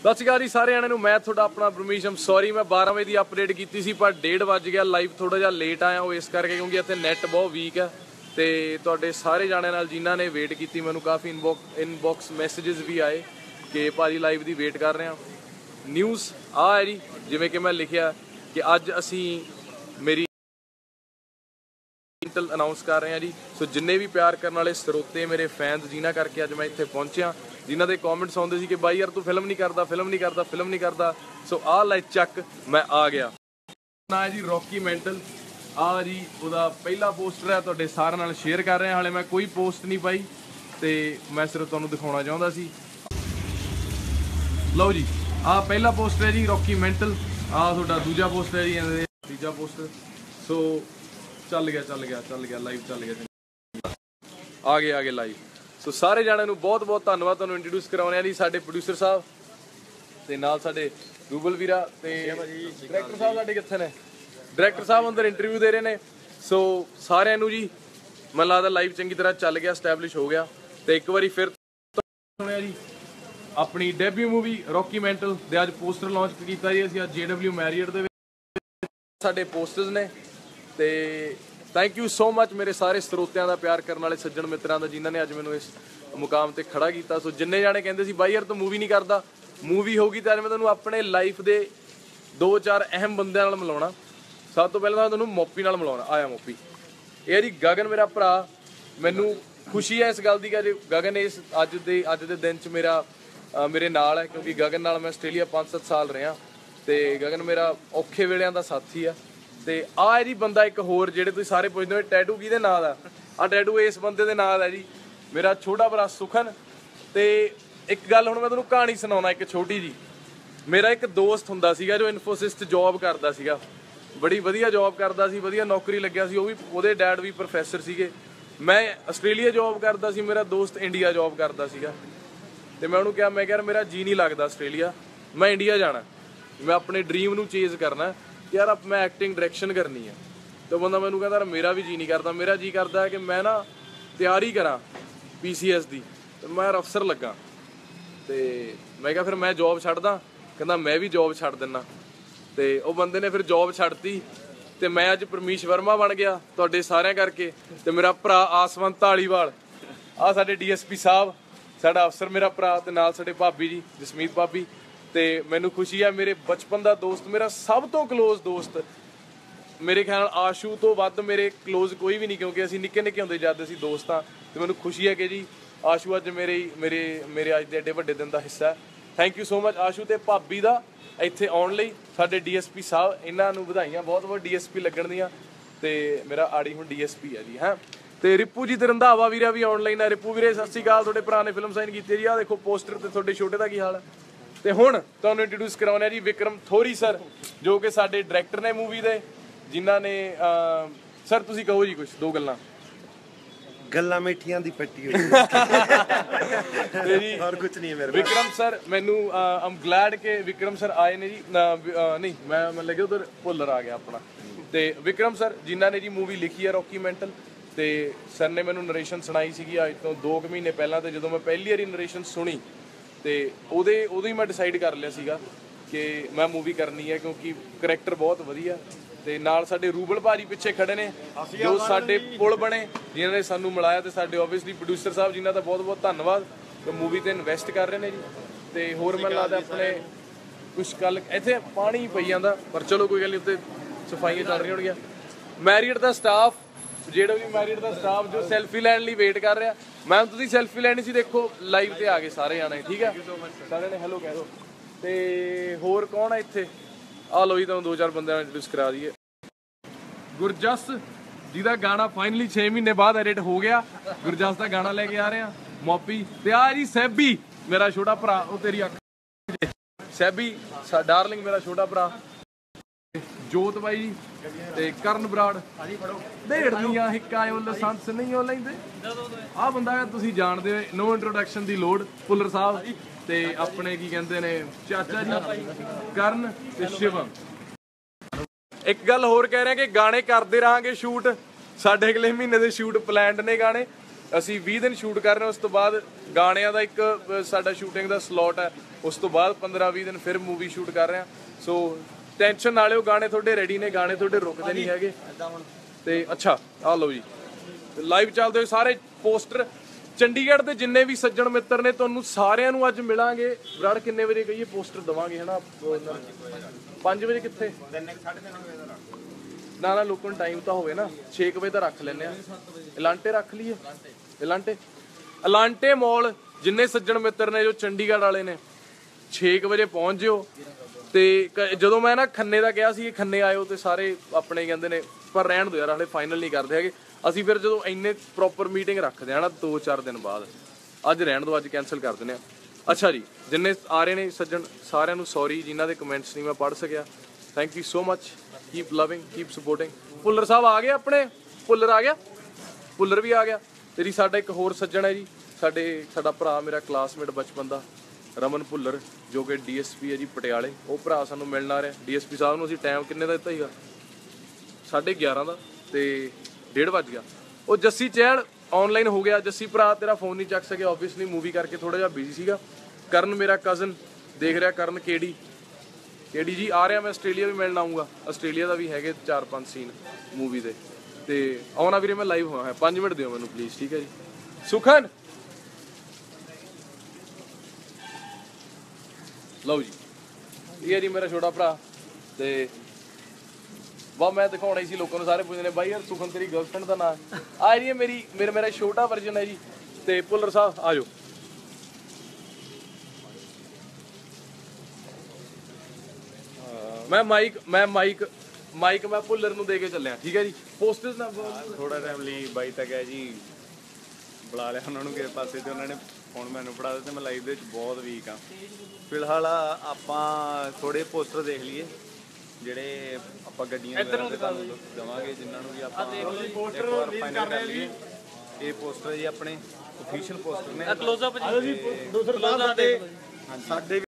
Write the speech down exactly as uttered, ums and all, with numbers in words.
सत श्री अकाल जी सारे जणिਆਂ ਨੂੰ मैं थोड़ा अपना परमिशन सॉरी मैं बारह बजे की अपडेट की सी पर डेढ़ बज गया लाइव थोड़ा जिहा लेट आया वो इस करके क्योंकि इत्थे नैट बहुत वीक है तो तुहाडे सारे जाणिਆਂ नाल जिन्हां ने वेट की मैनूं काफ़ी इनबॉक्स इनबॉक्स मैसेजेस भी आए कि भाजी लाइव की वेट कर रहे हैं। न्यूज़ आ है जी जिवें कि मैं लिखिया कि अज असी मेरी अनाउंस कर रहे हैं जी। सो जिन्ने भी प्यार करने वाले स्रोते मेरे फैनस जिन्हां करके अज मैं इत्थे पहुंचिया जिन्हां दे कॉमेंट्स आउंदे सी कि बाई यार तू फिल्म नहीं करता फिल्म नहीं करता फिल्म नहीं करता सो आ लै चक मैं आ गया ना जी रॉकी मेंटल आ जी उहदा पहला पोस्टर है तुहाडे सारे नाल शेयर कर रहे हैं। हाले मैं कोई पोस्ट नहीं पाई तो मैं सिर्फ तुहानूं दिखाउणा चाहुंदा सी। लो जी आ पहला पोस्टर है जी रॉकी मेंटल आ तुहाडा दूजा पोस्टर है जी तीजा पोस्टर। सो चल गया चल गया चल गया लाइव चल गया आ गए आ गए लाइव। सो सारे जाणिਆਂ ਨੂੰ बहुत बहुत धन्यवाद ਤੁਹਾਨੂੰ इंट्रोड्यूस करवाने जी ਸਾਡੇ प्रोड्यूसर साहब ਤੇ ਨਾਲ ਸਾਡੇ ਰੂਬਲ ਵੀਰਾ ਤੇ ਡਾਇਰੈਕਟਰ ਸਾਹਿਬ ਸਾਡੇ ਕਿੱਥੇ ਨੇ ਡਾਇਰੈਕਟਰ ਸਾਹਿਬ ਅੰਦਰ ਇੰਟਰਵਿਊ ਦੇ ਰਹੇ ਨੇ। ਸੋ ਸਾਰਿਆਂ ਨੂੰ ਜੀ ਮੈਨੂੰ ਲੱਗਦਾ ਲਾਈਵ ਚੰਗੀ ਤਰ੍ਹਾਂ ਚੱਲ ਗਿਆ ਸਟੈਬਲਿਸ਼ ਹੋ ਗਿਆ ਤੇ ਇੱਕ ਵਾਰੀ ਫਿਰ ਸੁਣਿਆ ਜੀ ਆਪਣੀ ਡੈਬਿਊ ਮੂਵੀ ਰੌਕੀ ਮੈਂਟਲ ਦੇ ਅੱਜ ਪੋਸਟਰ ਲਾਂਚ ਕੀਤਾ ਜੀ ਅਸੀਂ ਅੱਜ ਜੇ ਡਬਲਿਊ ਮੈਰੀਅਟ ਦੇ ਵਿੱਚ ਸਾਡੇ ਪੋਸਟਰਸ ਨੇ ਤੇ थैंक यू सो मच मेरे सारे स्रोतियां का प्यार करने वाले सज्जन मित्रां दा जिन्होंने अज मैनूं इस मुकाम ते खड़ा किया। सो जिन्ने जाने कहते सी बाई यार तू मूवी नहीं करता मूवी होगी तो अज मैं तुहानूं अपने लाइफ के दो चार अहम बंदियां नाल मिलाउणा। सब तो पहले तुहानूं मोपी नाल मिलाउणा आया मोपी ये जी गगन मेरा भरा मैनूं खुशी है इस गल दी कि गगन इस अज दे अज दे दिन च मेरा मेरे नाल है क्योंकि गगन नाल मैं आस्ट्रेलिया पाँच सत्त साल रहा तो गगन मेरा औखे वेलियां दा साथी है। ਤੇ ਆ ਜੀ ਬੰਦਾ ਇੱਕ ਹੋਰ ਜਿਹੜੇ ਤੁਸੀਂ ਸਾਰੇ ਪੁੱਛਦੇ ਹੋ ਟੈਟੂ ਕਿਹਦੇ ਨਾਂ ਦਾ ਆ ਟੈਟੂ ਇਸ ਬੰਦੇ ਦੇ ਨਾਂ ਦਾ ਜੀ ਮੇਰਾ ਛੋਟਾ ਭਰਾ ਸੁਖਨ। ਤੇ ਇੱਕ ਗੱਲ ਹੁਣ ਮੈਂ ਤੁਹਾਨੂੰ ਕਹਾਣੀ ਸੁਣਾਉਣਾ ਇੱਕ ਛੋਟੀ ਜੀ। ਮੇਰਾ ਇੱਕ ਦੋਸਤ ਹੁੰਦਾ ਸੀਗਾ ਜੋ ਇਨਫੋਸਿਸ 'ਚ ਜੌਬ ਕਰਦਾ ਸੀਗਾ ਬੜੀ ਵਧੀਆ ਜੌਬ ਕਰਦਾ ਸੀ ਵਧੀਆ ਨੌਕਰੀ ਲੱਗਿਆ ਸੀ ਉਹ ਵੀ ਉਹਦੇ ਡੈਡ ਵੀ ਪ੍ਰੋਫੈਸਰ ਸੀਗੇ। ਮੈਂ ਆਸਟ੍ਰੇਲੀਆ ਜੌਬ ਕਰਦਾ ਸੀ ਮੇਰਾ ਦੋਸਤ ਇੰਡੀਆ ਜੌਬ ਕਰਦਾ ਸੀਗਾ ਤੇ ਮੈਂ ਉਹਨੂੰ ਕਿਹਾ ਮੈਂ ਕਿਹਾ ਮੇਰਾ ਜੀ ਨਹੀਂ ਲੱਗਦਾ ਆਸਟ੍ਰੇਲੀਆ ਮੈਂ ਇੰਡੀਆ ਜਾਣਾ मैं अपने ड्रीम नूं चेज़ करना यार अब मैं एक्टिंग डायरैक्शन करनी है। तो बंदा मैनूं कहता मेरा भी जी नहीं करता मेरा जी करता है कि मैं ना तैयारी करा पी सी एस की तो मैं अफसर लगा तो मैं क्या फिर मैं जॉब छड्डदा कहता मैं भी जॉब छड्ड दिना तो वो बंदे ने फिर जॉब छड्डती तो मैं अज परमीश वर्मा बन गया तुहाडे सारिਆਂ करके। तो मेरा भरा आसवंत धालीवाल आ साडे डी एस पी साहब साडा अफसर मेरा भरा ते नाल साडे भाभी जी जसमीत भाभी ਤੇ ਮੈਨੂੰ ਖੁਸ਼ੀ ਹੈ ਮੇਰੇ ਬਚਪਨ ਦਾ ਦੋਸਤ ਮੇਰਾ ਸਭ ਤੋਂ ਕਲੋਜ਼ ਦੋਸਤ ਮੇਰੇ ਖਿਆਲ ਆਸ਼ੂ ਤੋਂ ਵੱਧ ਮੇਰੇ ਕਲੋਜ਼ ਕੋਈ ਵੀ ਨਹੀਂ ਕਿਉਂਕਿ ਅਸੀਂ ਨਿੱਕੇ ਨਿੱਕੇ ਹੁੰਦੇ ਜਦ ਅਸੀਂ ਦੋਸਤ ਹਾਂ ਤੇ ਮੈਨੂੰ ਖੁਸ਼ੀ ਹੈ ਕਿ ਜੀ ਆਸ਼ੂ ਅੱਜ ਮੇਰੇ ਮੇਰੇ ਮੇਰੇ ਅੱਜ ਦੇ ਐਡੇ ਵੱਡੇ ਦਿਨ ਦਾ ਹਿੱਸਾ। Thank you so much Ashu ਤੇ ਭਾਬੀ ਦਾ ਇੱਥੇ ਆਉਣ ਲਈ ਸਾਡੇ ਡੀ ਐਸ ਪੀ ਸਾਹਿਬ ਇਹਨਾਂ ਨੂੰ ਵਧਾਈਆਂ ਬਹੁਤ ਬਹੁਤ ਡੀ ਐਸ ਪੀ ਲੱਗਣ ਦੀਆਂ ਤੇ ਮੇਰਾ ਆੜੀ ਹੁਣ ਡੀ ਐਸ ਪੀ ਹੈ ਜੀ ਹੈਂ। ਤੇ ਰਿਪੂ ਜੀ ਤੇ ਰੰਧਾਵਾ ਵੀਰਾ ਵੀ ਆਨਲਾਈਨ ਹੈ। ਰਿਪੂ ਵੀਰੇ ਸਤਿ ਸ਼੍ਰੀ ਅਕਾਲ ਤੁਹਾਡੇ ਭਰਾ ਨੇ ਫਿਲਮ ਸਾਈਨ ਕੀਤੀ ਹੈ ਜੀ। ਆਹ ਦੇਖੋ ਪੋਸਟਰ ਤੇ ਤੁਹਾਡੇ ਛੋਟੇ ਦਾ ਕੀ ਹਾਲ ਹੈ। ਤੇ ਹੁਣ ਤੁਹਾਨੂੰ ਇੰਟਰੋਡਿਊਸ ਕਰਾਉਣਾ ਜੀ ਵਿਕਰਮ ਥੋਰੀ ਸਰ ਜੋ ਕਿ ਸਾਡੇ ਡਾਇਰੈਕਟਰ ਨੇ ਮੂਵੀ ਦੇ ਜਿਨ੍ਹਾਂ ਨੇ ਸਰ ਤੁਸੀਂ ਕਹੋ ਜੀ ਕੁਝ ਦੋ ਗੱਲਾਂ ਗੱਲਾਂ ਮਿੱਠੀਆਂ ਦੀ ਪੱਟੀ ਹੋਈ ਤੇ ਜੀ ਹੋਰ ਕੁਝ ਨਹੀਂ ਹੈ ਮੇਰੇ ਵਿਕਰਮ ਸਰ ਮੈਨੂੰ ਆਮ ਗਲੈਡ ਕਿ ਵਿਕਰਮ ਸਰ ਆਏ ਨੇ ਜੀ ਨਹੀਂ ਮੈਂ ਮੈਂ ਲੱਗੇ ਉਧਰ ਭੁੱਲਰ ਆ ਗਿਆ ਆਪਣਾ ਤੇ ਵਿਕਰਮ ਸਰ ਜਿਨ੍ਹਾਂ ਨੇ ਜੀ ਮੂਵੀ ਲਿਖੀ ਹੈ ਰੌਕੀ ਮੈਂਟਲ ਤੇ ਸਰ ਨੇ ਮੈਨੂੰ ਨਰੇਸ਼ਨ ਸੁਣਾਈ ਸੀਗੀ ਅੱਜ ਤੋਂ ਦੋ ਕੁ ਮਹੀਨੇ ਪਹਿਲਾਂ ਤੇ ਜਦੋਂ ਮੈਂ ਪਹਿਲੀ ਵਾਰੀ ਨਰੇਸ਼ਨ ਸੁਣੀ ਤੇ ਉਹਦੇ ਉਦੋਂ ਹੀ ਮੈਂ ਡਿਸਾਈਡ ਕਰ ਲਿਆ ਸੀਗਾ ਕਿ ਮੈਂ ਮੂਵੀ ਕਰਨੀ ਹੈ ਕਿਉਂਕਿ ਕਰੈਕਟਰ ਬਹੁਤ ਵਧੀਆ ਤੇ ਨਾਲ ਸਾਡੇ ਰੂਬਲ ਭਾਜੀ ਪਿੱਛੇ ਖੜੇ ਨੇ ਜੋ ਸਾਡੇ ਪੁਲ ਬਣੇ ਜਿਨ੍ਹਾਂ ਨੇ ਸਾਨੂੰ ਮਿਲਾਇਆ ਤੇ ਸਾਡੇ ਆਬਵੀਅਸਲੀ ਪ੍ਰੋਡਿਊਸਰ ਸਾਹਿਬ ਜਿਨ੍ਹਾਂ ਦਾ ਬਹੁਤ ਬਹੁਤ ਧੰਨਵਾਦ ਕਿ ਮੂਵੀ ਤੇ ਇਨਵੈਸਟ ਕਰ ਰਹੇ ਨੇ ਜੀ। ਤੇ ਹੋਰ ਮੈਨੂੰ ਲੱਗਦਾ ਆਪਣੇ ਕੁਛ ਕੱਲ ਇੱਥੇ ਪਾਣੀ ਪਈ ਜਾਂਦਾ ਪਰ ਚਲੋ ਕੋਈ ਗੱਲ ਨਹੀਂ ਉੱਤੇ ਸਫਾਈਆਂ ਚੱਲ ਰਹੀਆਂ ਹੋਣਗੀਆਂ। ਮੈਰੀਅਟ ਦਾ ਸਟਾਫ ਜਿਹੜਾ ਵੀ ਮੈਰਿਟ ਦਾ ਸਟਾਫ ਜੋ ਸੈਲਫੀ ਲੈਣ ਲਈ ਵੇਟ ਕਰ ਰਿਹਾ ਮੈਮ ਤੁਸੀਂ ਸੈਲਫੀ ਲੈਣੀ ਸੀ ਦੇਖੋ ਲਾਈਵ ਤੇ ਆ ਗਏ ਸਾਰੇ ਜਾਣੇ ਠੀਕ ਹੈ ਸਾਰਿਆਂ ਨੇ ਹੈਲੋ ਕਹਿ ਦਿਓ। ਤੇ ਹੋਰ ਕੌਣ ਹੈ ਇੱਥੇ ਆ ਲਓ ਜੀ ਤੁਹਾਨੂੰ ਦੋ ਚਾਰ ਬੰਦਿਆਂ ਨੂੰ ਇੰਟਰੋਡਿਊਸ ਕਰਾ ਦਈਏ। ਗੁਰਜਸ ਜਿਹਦਾ ਗਾਣਾ ਫਾਈਨਲੀ ਛੇ ਮਹੀਨੇ ਬਾਅਦ ਐਡਿਟ ਹੋ ਗਿਆ ਗੁਰਜਸ ਦਾ ਗਾਣਾ ਲੈ ਕੇ ਆ ਰਹੇ ਆ ਮੋਪੀ ਤੇ ਆ ਜੀ ਸੈਬੀ ਮੇਰਾ ਛੋਟਾ ਭਰਾ ਉਹ ਤੇਰੀ ਅੱਖ ਸੈਬੀ ਡਾਰਲਿੰਗ ਮੇਰਾ ਛੋਟਾ ਭਰਾ ਜੋਤ ਬਾਈ ਜੀ ਤੇ ਕਰਨ ਬਰਾੜ ਢੇੜਨੀਆਂ ਹਿੱਕਾਂ ਉਹ ਲਾਇਸੈਂਸ ਨਹੀਂ ਉਹ ਲੈਂਦੇ ਆ ਬੰਦਾ ਤੁਸੀਂ ਜਾਣਦੇ ਹੋ ਨੋ ਇੰਟਰੋਡਕਸ਼ਨ ਦੀ ਲੋੜ ਭੁੱਲਰ ਸਾਹਿਬ ਤੇ ਆਪਣੇ ਕੀ ਕਹਿੰਦੇ ਨੇ ਚਾਚਾ ਜੀ ਕਰਨ ਤੇ ਸ਼ਿਵਮ। ਇੱਕ ਗੱਲ ਹੋਰ ਕਹਿ ਰਿਹਾ ਕਿ ਗਾਣੇ ਕਰਦੇ ਰਹਾਂਗੇ ਸ਼ੂਟ ਸਾਡੇ ਅਗਲੇ ਮਹੀਨੇ ਦੇ ਸ਼ੂਟ ਪਲਾਨਡ ਨੇ ਗਾਣੇ ਅਸੀਂ ਵੀਹ ਦਿਨ ਸ਼ੂਟ ਕਰ ਰਹੇ ਹਾਂ। ਉਸ ਤੋਂ ਬਾਅਦ ਗਾਣਿਆਂ ਦਾ ਇੱਕ ਅ, ਸਾਡਾ ਸ਼ੂਟਿੰਗ ਦਾ ਸਲੋਟ ਹੈ। ਉਸ ਤੋਂ ਬਾਅਦ ਪੰਦਰਾਂ ਵੀਹ ਦਿਨ ਫਿਰ ਮੂਵੀ ਸ਼ੂਟ ਕਰ ਰਹੇ ਹਾਂ। ਸੋ ਟੈਨਸ਼ਨ ਨਾ ਲਿਓ, ਗਾਣੇ ਤੁਹਾਡੇ ਰੈਡੀ ਨੇ, ਗਾਣੇ ਤੁਹਾਡੇ ਰੁਕਦੇ ਨਹੀਂ ਹੈਗੇ। ਤੇ ਅੱਛਾ ਆ ਲਓ ਜੀ, ਲਾਈਵ ਚੱਲਦੇ ਹੋਏ ਸਾਰੇ ਪੋਸਟਰ ਚੰਡੀਗੜ੍ਹ ਦੇ ਜਿੰਨੇ ਵੀ ਸੱਜਣ ਮਿੱਤਰ ਨੇ ਤੁਹਾਨੂੰ ਸਾਰਿਆਂ ਨੂੰ ਅੱਜ ਮਿਲਾਂਗੇ। ਵਿਰਾੜ ਕਿੰਨੇ ਵਜੇ ਕਹੀਏ ਪੋਸਟਰ ਦਵਾਂਗੇ ਹਨਾ? ਪੰਜ ਵਜੇ ਕਿੱਥੇ? ਨਾ ਨਾ ਲੋਕਾਂ ਨੂੰ ਟਾਈਮ ਤਾਂ ਹੋਵੇ ਨਾ, ਛੇ ਕੁ ਵਜੇ ਤਾਂ ਰੱਖ ਲੈਂਦੇ ਆ। ਇਲਾਂਟੇ ਰੱਖ ਲਈਏ, ਇਲਾਂਟੇ ਇਲਾਂਟੇ ਮੌਲ ਜਿੰਨੇ ਸੱਜਣ ਮਿੱਤਰ ਨੇ ਜੋ ਚੰਡੀਗੜ੍ਹ ਵਾਲੇ ਨੇ ਛੇ ਕੁ ਵਜੇ ਪਹੁੰਚ ਜਿਓ। ਤੇ ਕ- ਜਦੋਂ ਮੈਂ ਨਾ ਖੰਨੇ ਦਾ ਕਿਹਾ ਸੀ ਖੰਨੇ ਆਇਓ ਤੇ ਸਾਰੇ ਆਪਣੇ ਕਹਿੰਦੇ ਨੇ ਪਰ ਰਹਿਣ ਦਿਓ ਯਾਰ ਹਲੇ ਫਾਈਨਲ ਨਹੀਂ ਕਰਦੇ ਹੈਗੇ ਅਸੀਂ। ਫਿਰ ਜਦੋਂ ਇੰਨੇ ਪ੍ਰੋਪਰ ਮੀਟਿੰਗ ਰੱਖਦੇ ਆ ਨਾ ਦੋ ਚਾਰ ਦਿਨ ਬਾਅਦ, ਅੱਜ ਰਹਿਣ ਦਿਓ, ਅੱਜ ਕੈਨਸਲ ਕਰ ਦਿੰਦੇ ਆ। ਅੱਛਾ ਜੀ, ਜਿੰਨੇ ਆ ਰਹੇ ਨੇ ਸੱਜਣ ਸਾਰਿਆਂ ਨੂੰ ਸੌਰੀ ਜਿਨ੍ਹਾਂ ਦੇ ਕਮੈਂਟਸ ਨਹੀਂ ਮੈਂ ਪੜ੍ਹ ਸਕਿਆ। Thank you so much, keep loving, keep supporting. Bhullar Sahib ਆ ਗਏ ਆਪਣੇ, ਭੁੱਲਰ ਆ ਗਿਆ, ਭੁੱਲਰ ਵੀ ਆ ਗਿਆ। ਤੇਰੀ ਸਾਡਾ ਇੱਕ ਹੋਰ ਸੱਜਣ ਹੈ ਜੀ, ਸਾਡੇ ਸਾਡਾ ਭਰਾ, ਮੇਰਾ ਕਲਾਸਮੇਟ ਬਚਪਨ ਦਾ, ਰਮਨ ਭੁੱਲਰ, ਜੋ ਕਿ ਡੀਐਸਪੀ ਹੈ ਜੀ ਪਟਿਆਲੇ। ਉਹ ਭਰਾ ਸਾਨੂੰ ਮਿਲਣ ਆ ਰਿਹਾ। ਡੀਐਸਪੀ ਸਾਹਿਬ ਨੂੰ ਅਸੀਂ ਟਾਈਮ ਕਿੰਨੇ ਦਾ ਦਿੱਤਾ ਸੀਗਾ? ਸਾਢੇ ਗਿਆਰਾਂ ਦਾ, ਤੇ ਡੇਢ ਵੱਜ ਗਿਆ। ਉਹ ਜੱਸੀ ਚਹਿਲ ਆਨਲਾਈਨ ਹੋ ਗਿਆ। ਜੱਸੀ ਭਰਾ ਤੇਰਾ ਫੋਨ ਨਹੀਂ ਚੱਕ ਸਕਿਆ, ਆਬਵੀਅਸਲੀ ਮੂਵੀ ਕਰਕੇ ਥੋੜਾ ਜਿਹਾ ਬਿਜ਼ੀ ਸੀਗਾ। ਕਰਨ ਮੇਰਾ ਕਜ਼ਨ ਦੇਖ ਰਿਹਾ, ਕਰਨ ਕੇਡੀ ਕੇਡੀ ਜੀ ਆ ਰਿਹਾ। ਮੈਂ ਆਸਟ੍ਰੇਲੀਆ ਵੀ ਮਿਲਣ ਆਊਂਗਾ, ਆਸਟ੍ਰੇਲੀਆ ਦਾ ਵੀ ਹੈਗੇ ਚਾਰ ਪੰਜ ਸੀਨ ਮੂਵੀ ਦੇ। ਤੇ ਆਉਣਾ ਵੀਰੇ, ਮੈਂ ਲਾਈਵ ਹੋਇਆ ਹੈ, ਪੰਜ ਮਿੰਟ ਦਿਓ ਮੈਨੂੰ ਪਲੀਜ਼, ਠੀਕ ਹੈ ਜੀ। ਸੁਖਨ ਲਓ ਜੀ, ਇਹ ਹੈ ਜੀ ਮੇਰਾ ਛੋਟਾ ਭਰਾ। ਤੇ ਵਾਹ ਮੈਂ ਦਿਖਾਉਣਾ ਹੀ ਸੀ, ਲੋਕਾਂ ਨੂੰ ਸਾਰੇ ਪੁੱਛਦੇ ਨੇ ਬਾਈ ਯਾਰ ਸੁਖਨ ਤੇਰੀ ਗਰਲਫ੍ਰੈਂਡ ਦਾ ਨਾਂ ਆ ਜੀ, ਮੇਰੀ ਮੇਰੇ ਮੇਰਾ ਛੋਟਾ ਵਰਜਨ ਹੈ ਜੀ। ਤੇ ਭੁੱਲਰ ਸਾਹਿਬ ਆ ਜਾਓ। ਮੈਂ ਮਾਈਕ ਮੈਂ ਮਾਈਕ ਮਾਈਕ ਮੈਂ ਭੁੱਲਰ ਨੂੰ ਦੇ ਕੇ ਚੱਲਿਆ, ਠੀਕ ਹੈ ਜੀ। ਪੋਸਟਰਸ ਨਾ ਥੋੜਾ ਟਾਈਮ ਲਈ ਬਾਈ ਤੱਕ ਹੈ ਜੀ, ਬੁਲਾ ਲਿਆ ਉਹਨਾਂ ਨੂੰ ਕਿਸੇ ਪਾਸੇ ਤੇ ਉਹਨਾਂ ਨੇ ਫੋਨ ਮੈਨੂੰ ਫੜਾ ਦਿੱਤਾ। ਮੈਂ ਲਾਈਵ ਦੇ ਵਿੱਚ ਬਹੁਤ ਵੀਕ ਆ ਫਿਲਹਾਲ। ਆਪਾਂ ਥੋੜੇ ਪੋਸਟਰ ਦੇਖ ਲਈਏ ਜਿਹੜੇ ਆਪਾਂ ਗੱਡੀਆਂ ਵਗੈਰਾ ਤੇ ਤੁਹਾਨੂੰ ਦੇਵਾਂਗੇ, ਜਿਨ੍ਹਾਂ ਨੂੰ ਵੀ ਆਪਾਂ ਇੱਕ ਵਾਰ ਫਾਈਨਲ ਕਰ ਲਈਏ। ਇਹ ਪੋਸਟਰ ਜੀ ਆਪਣੇ ਅਫੀਸ਼ੀਅਲ ਪੋਸਟਰ ਨੇ। ਕਲੋਜ਼ ਅਪ ਜੀ, ਦੂਸਰੇ ਸਾਡੇ